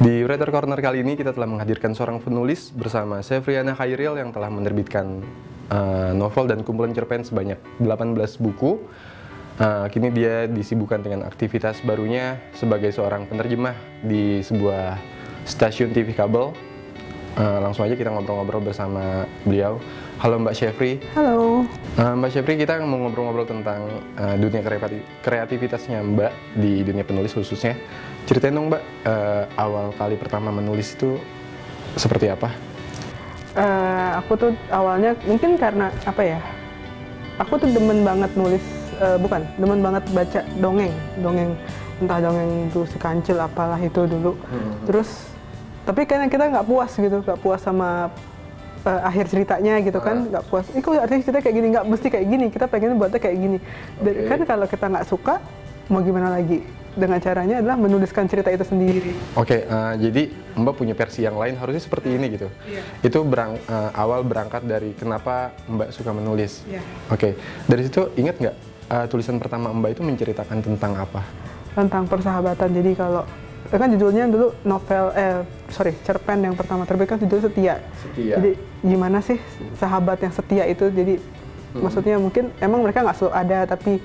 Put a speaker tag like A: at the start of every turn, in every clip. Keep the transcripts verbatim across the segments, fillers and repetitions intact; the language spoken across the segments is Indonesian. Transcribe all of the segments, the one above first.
A: Di Writer Corner kali ini kita telah menghadirkan seorang penulis bersama Sevriana Khairil yang telah menerbitkan uh, novel dan kumpulan cerpen sebanyak delapan belas buku. Uh, kini dia disibukkan dengan aktivitas barunya sebagai seorang penerjemah di sebuah stasiun T V kabel. Uh, langsung aja kita ngobrol-ngobrol bersama beliau. Halo Mbak Sevri.
B: Halo.
A: Uh, Mbak Sevri, kita mau ngobrol-ngobrol tentang uh, dunia kreativitasnya Mbak di dunia penulis khususnya. Ceritain dong Mbak, uh, awal kali pertama menulis itu seperti apa?
B: Uh, aku tuh awalnya mungkin karena apa ya? Aku tuh demen banget nulis, uh, bukan, demen banget baca dongeng, dongeng entah dongeng itu si Kancil apalah itu dulu. Hmm. Terus, tapi kayaknya kita nggak puas gitu, nggak puas sama uh, akhir ceritanya gitu kan, nggak puas. Ih kok artinya cerita kayak gini, nggak mesti kayak gini. Kita pengen buatnya kayak gini. Dan
A: Okay.
B: kan kalau kita nggak suka, mau gimana lagi? Dengan caranya adalah menuliskan cerita itu sendiri.
A: Oke, okay, uh, jadi Mbak punya versi yang lain harusnya seperti ini gitu.
B: Iya.
A: Itu berang, uh, awal berangkat dari kenapa Mbak suka menulis.
B: Iya.
A: Oke, okay. Dari situ ingat nggak uh, tulisan pertama Mbak itu menceritakan tentang apa?
B: Tentang persahabatan. Jadi kalau kan judulnya dulu novel, eh sorry, cerpen yang pertama terbit kan judulnya Setia.
A: Setia.
B: Jadi gimana sih sahabat yang setia itu? Jadi hmm. maksudnya mungkin emang mereka nggak selalu ada, tapi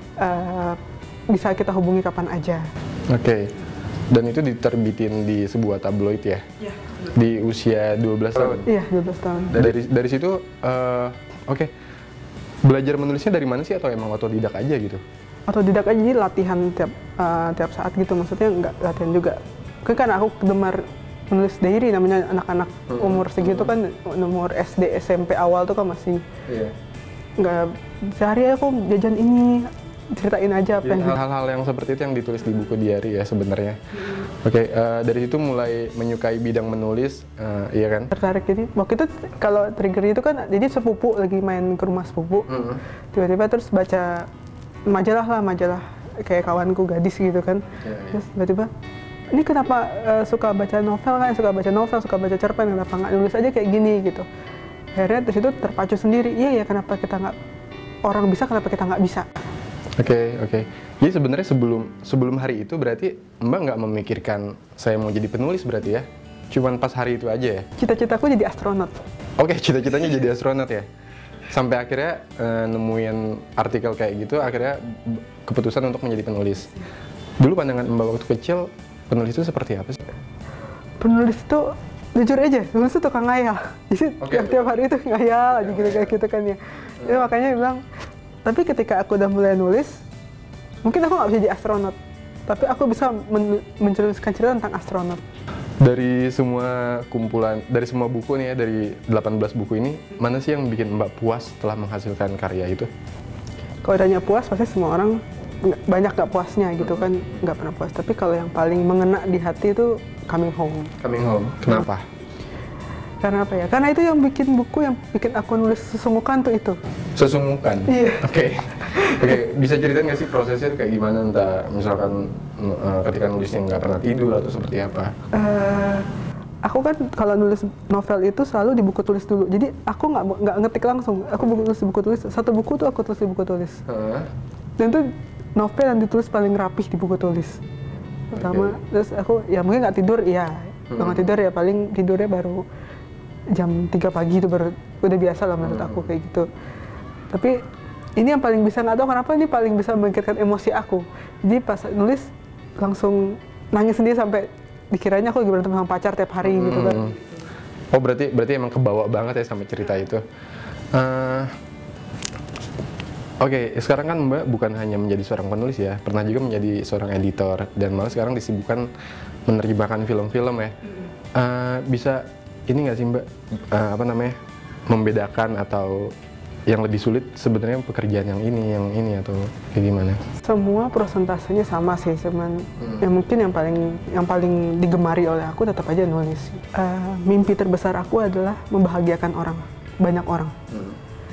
B: uh, bisa kita hubungi kapan aja.
A: Oke, okay. Dan itu diterbitin di sebuah tabloid ya? Iya. Di usia dua belas tahun?
B: Iya, dua belas tahun.
A: Dari, dari situ, uh, oke, okay. Belajar menulisnya dari mana sih atau emang otodidak aja gitu?
B: Otodidak aja, jadi latihan tiap, uh, tiap saat gitu, maksudnya nggak latihan juga. Kan kan aku gemar menulis diary, namanya anak-anak hmm. umur segitu kan, umur S D, S M P awal tuh kan masih yeah. nggak, sehari aku jajan ini, ceritain aja apa
A: ya,
B: yang
A: hal-hal yang seperti itu yang ditulis di buku diary ya sebenarnya. Hmm. Oke, okay, uh, dari situ mulai menyukai bidang menulis, uh, iya kan?
B: Tertarik. Jadi waktu itu kalau trigger itu kan, jadi sepupu lagi main ke rumah sepupu, hmm. tiba-tiba terus baca majalah lah, majalah kayak kawanku gadis gitu kan. Ya, ya. Terus tiba-tiba, ini kenapa uh, suka baca novel kan, suka baca novel, suka baca cerpen, kenapa nggak nulis aja kayak gini gitu. Akhirnya terus itu terpacu sendiri, iya ya kenapa kita nggak, orang bisa kenapa kita nggak bisa.
A: Oke, okay, oke. Okay. Jadi sebenarnya sebelum sebelum hari itu berarti Mbak nggak memikirkan saya mau jadi penulis berarti ya? Cuman pas hari itu aja ya?
B: Cita-citaku jadi astronot.
A: Oke, okay, cita-citanya jadi astronot ya? Sampai akhirnya uh, nemuin artikel kayak gitu, akhirnya keputusan untuk menjadi penulis. Dulu pandangan Mbak waktu kecil, penulis itu seperti apa sih?
B: Penulis itu, jujur aja, penulis itu tukang ngayal. Jadi okay. tiap-tiap hari itu ngayal aja gitu, kayak gitu kan ya. Jadi makanya bilang, tapi ketika aku udah mulai nulis, mungkin aku nggak bisa jadi astronot, tapi aku bisa men menuliskan cerita tentang astronot.
A: Dari semua kumpulan, dari semua buku nih ya, dari delapan belas buku ini, mana sih yang bikin Mbak puas setelah menghasilkan karya itu?
B: Kalau ditanya puas, pasti semua orang banyak nggak puasnya gitu kan, nggak pernah puas. Tapi kalau yang paling mengena di hati itu Coming Home.
A: Coming Home, kenapa?
B: Karena apa ya? Karena itu yang bikin buku, yang bikin aku nulis sesungguhkan tuh itu.
A: Sesungguhkan?
B: Iya.
A: Oke. Oke, bisa ceritain nggak sih prosesnya kayak gimana? Entah misalkan uh, ketika nulisnya nggak pernah tidur atau seperti apa?
B: Uh, aku kan kalau nulis novel itu selalu di buku tulis dulu. Jadi aku nggak nggak ngetik langsung. Aku buku tulis di buku tulis. Satu buku tuh aku tulis di buku tulis. Uh. Dan itu novel yang ditulis paling rapih di buku tulis. Pertama, okay. Terus aku ya mungkin nggak tidur, ya. Kalau nggak tidur ya paling tidurnya baru jam tiga pagi itu baru udah biasa lah menurut aku kayak gitu. Tapi ini yang paling bisa, nggak tahu kenapa ini paling bisa membangkitkan emosi aku. Jadi pas nulis langsung nangis sendiri sampai dikiranya aku lagi berantem sama pacar tiap hari hmm. gitu kan.
A: Oh berarti berarti emang kebawa banget ya sama cerita itu. Uh, Oke, okay, sekarang kan Mbak bukan hanya menjadi seorang penulis ya, pernah juga menjadi seorang editor dan malah sekarang disibukkan menerjemahkan film-film ya. Uh, bisa ini nggak sih Mbak, uh, apa namanya, membedakan atau yang lebih sulit sebenarnya pekerjaan yang ini, yang ini atau kayak gimana?
B: Semua prosentasenya sama sih, cuman hmm. yang mungkin yang paling yang paling digemari oleh aku tetap aja nulis. Uh, mimpi terbesar aku adalah membahagiakan orang, banyak orang. Hmm.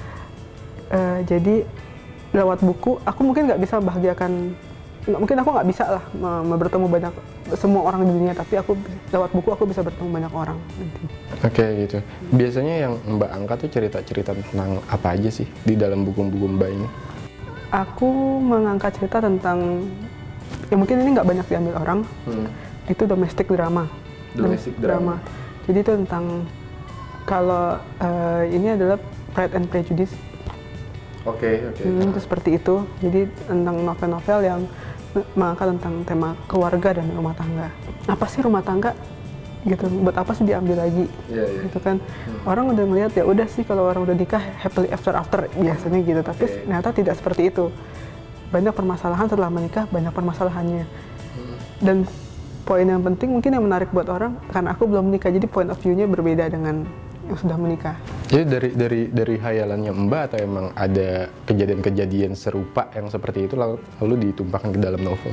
B: Uh, jadi lewat buku, aku mungkin nggak bisa membahagiakan, mungkin aku nggak bisa lah bertemu banyak semua orang di dunia, tapi aku lewat buku aku bisa bertemu banyak orang nanti.
A: Oke okay, gitu. Biasanya yang Mbak angkat tuh cerita-cerita tentang apa aja sih di dalam buku-buku Mbak ini?
B: Aku mengangkat cerita tentang, ya mungkin ini nggak banyak diambil orang, hmm. itu domestic drama.
A: Domestic drama.
B: Jadi itu tentang kalau uh, ini adalah Pride and Prejudice.
A: Oke, okay, oke. Okay.
B: Hmm, itu seperti itu. Jadi tentang novel-novel yang mengangkat tentang tema keluarga dan rumah tangga. Apa sih rumah tangga? Gitu. Buat apa sih diambil lagi? Yeah, yeah. Gitu kan. Hmm. Orang udah melihat ya udah sih kalau orang udah nikah happily ever after biasanya gitu. Tapi okay. ternyata tidak seperti itu. Banyak permasalahan setelah menikah, banyak permasalahannya. Hmm. Dan poin yang penting mungkin yang menarik buat orang karena aku belum menikah, jadi point of view-nya berbeda dengan yang sudah menikah. Jadi
A: dari dari dari hayalannya Mbak atau emang ada kejadian-kejadian serupa yang seperti itu lalu, lalu ditumpahkan ke dalam novel?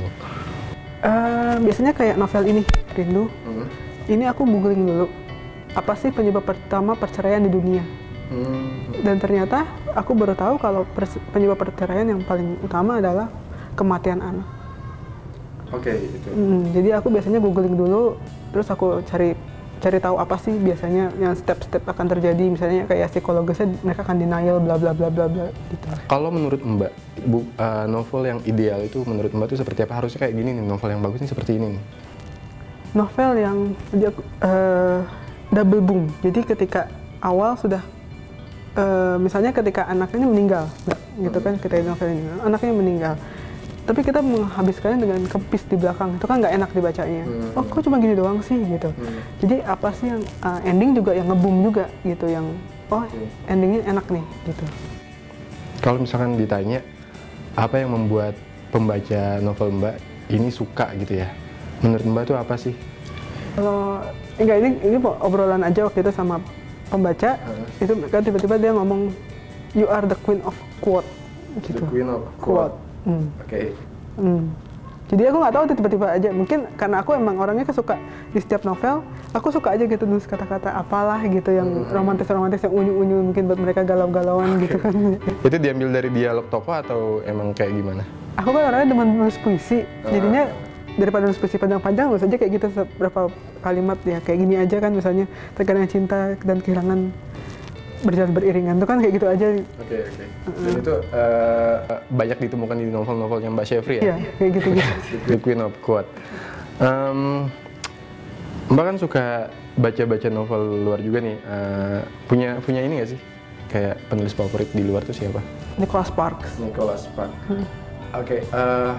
B: Uh, biasanya kayak novel ini, Rindu. Hmm. Ini aku googling dulu. Apa sih penyebab pertama perceraian di dunia? Hmm. Dan ternyata aku baru tahu kalau penyebab perceraian yang paling utama adalah kematian anak.
A: Oke, okay, itu.
B: Hmm, jadi aku biasanya googling dulu, terus aku cari cari tahu apa sih biasanya yang step-step akan terjadi, misalnya kayak psikologisnya mereka akan denial bla bla bla bla bla gitu.
A: Kalau menurut Mbak, bu, uh, novel yang ideal itu menurut Mbak itu seperti apa? Harusnya kayak gini nih, novel yang bagus nih seperti ini nih.
B: Novel yang uh, double boom. Jadi ketika awal sudah uh, misalnya ketika anaknya meninggal, gitu kan, ketika novel ini anaknya meninggal. Tapi kita menghabiskannya dengan kepis di belakang, itu kan nggak enak dibacanya. Hmm. Oh, kok cuma gini doang sih gitu. Hmm. Jadi apa sih yang uh, ending juga yang nge-boom juga gitu, yang oh hmm. endingnya enak nih gitu.
A: Kalau misalkan ditanya apa yang membuat pembaca novel Mbak ini suka gitu ya, menurut Mbak itu apa sih?
B: Kalau enggak, ini ini obrolan aja waktu itu sama pembaca, hmm. itu kan tiba-tiba dia ngomong you are the queen of quote gitu.
A: The queen of
B: quote.
A: quote.
B: Hmm.
A: Oke. Okay.
B: Hmm. Jadi aku nggak tahu tuh tiba-tiba aja. Mungkin karena aku emang orangnya suka di setiap novel, aku suka aja gitu nulis kata-kata apalah gitu yang hmm. romantis-romantis yang unyu-unyu mungkin buat mereka galau-galauan okay. gitu kan.
A: Itu diambil dari dialog tokoh atau emang kayak gimana?
B: Aku kan orangnya demen nulis puisi. Uh. Jadinya daripada nulis puisi panjang-panjang, nulis aja kayak gitu beberapa kalimat ya kayak gini aja kan, misalnya terkadang cinta dan kehilangan berjalan beriringan, itu kan kayak gitu aja. Oke,
A: okay, oke. Okay. Dan uh, itu uh, banyak ditemukan di novel-novelnya Mbak Shefri ya?
B: Iya, kayak gitu-gitu.
A: The Queen of Quote. Um, Mbak kan suka baca-baca novel luar juga nih. Uh, punya punya ini nggak sih? Kayak penulis favorit di luar tuh siapa?
B: Nicholas Sparks.
A: Nicholas Sparks. Hmm. Oke. Okay, uh,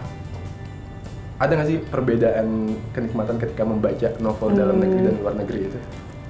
A: ada nggak sih perbedaan kenikmatan ketika membaca novel hmm. dalam negeri dan luar negeri itu?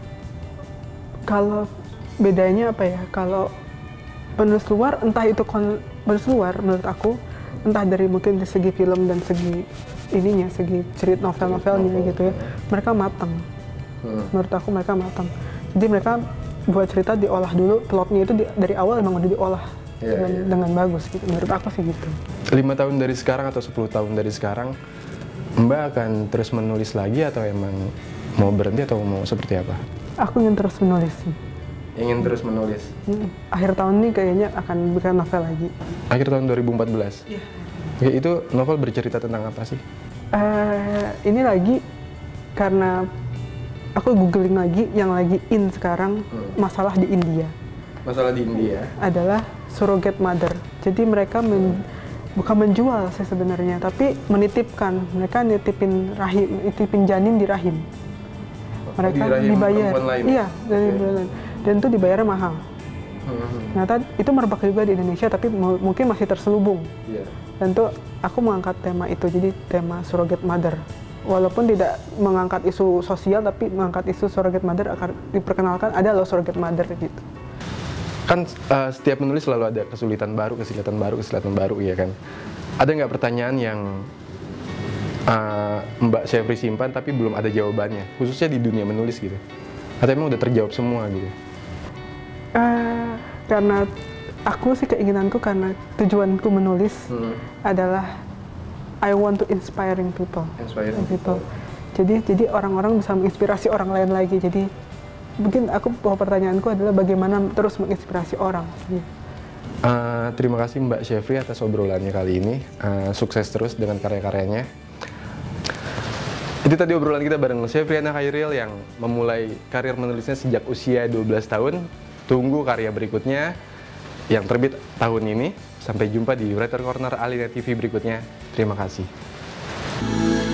B: Kalau bedanya apa ya, kalau penulis luar, entah itu kon, penulis luar menurut aku, entah dari mungkin dari segi film dan segi ininya, segi cerita novel-novelnya novel. gitu ya, mereka matang. Hmm. Menurut aku mereka matang. Jadi mereka buat cerita diolah dulu, plotnya itu di, dari awal emang udah diolah yeah, dengan, yeah. dengan bagus gitu. Menurut aku sih gitu.
A: Lima tahun dari sekarang atau sepuluh tahun dari sekarang, Mbak akan terus menulis lagi atau emang mau berhenti atau mau seperti apa?
B: Aku ingin terus menulis sih.
A: Ingin terus menulis?
B: Hmm. Akhir tahun ini kayaknya akan bikin novel lagi.
A: Akhir tahun dua ribu empat belas?
B: Iya.
A: Oke, itu novel bercerita tentang apa sih?
B: Uh, ini lagi karena aku googling lagi yang lagi in sekarang, hmm. masalah di India.
A: Masalah di India?
B: Adalah surrogate mother. Jadi mereka men, hmm. bukan menjual sih sebenarnya, tapi menitipkan. Mereka nitipin rahim, nitipin janin di rahim. Mereka
A: di rahim
B: dibayar.
A: Lain.
B: Iya, dari okay. Dan itu dibayarnya mahal. Hmm. Ternyata itu merebak juga di Indonesia, tapi mungkin masih terselubung. Yeah. Dan tuh aku mengangkat tema itu, jadi tema surrogate mother. Walaupun tidak mengangkat isu sosial, tapi mengangkat isu surrogate mother akan diperkenalkan ada loh surrogate mother gitu.
A: Kan uh, setiap menulis selalu ada kesulitan baru, kesulitan baru, kesulitan baru, ya kan? Ada nggak pertanyaan yang uh, Mbak Shefri simpan tapi belum ada jawabannya, khususnya di dunia menulis gitu? Atau emang udah terjawab semua gitu?
B: Uh, karena aku sih keinginanku, karena tujuanku menulis hmm. adalah I want to inspiring people.
A: Inspiring
B: people. Jadi jadi orang-orang bisa menginspirasi orang lain lagi. Jadi mungkin aku pertanyaanku adalah bagaimana terus menginspirasi orang.
A: Uh, terima kasih Mbak Shefri atas obrolannya kali ini. Uh, sukses terus dengan karya-karyanya. Itu tadi obrolan kita bareng Shefriana Khairil yang memulai karir menulisnya sejak usia dua belas tahun. Tunggu karya berikutnya yang terbit tahun ini. Sampai jumpa di Writer Corner Alina T V berikutnya. Terima kasih.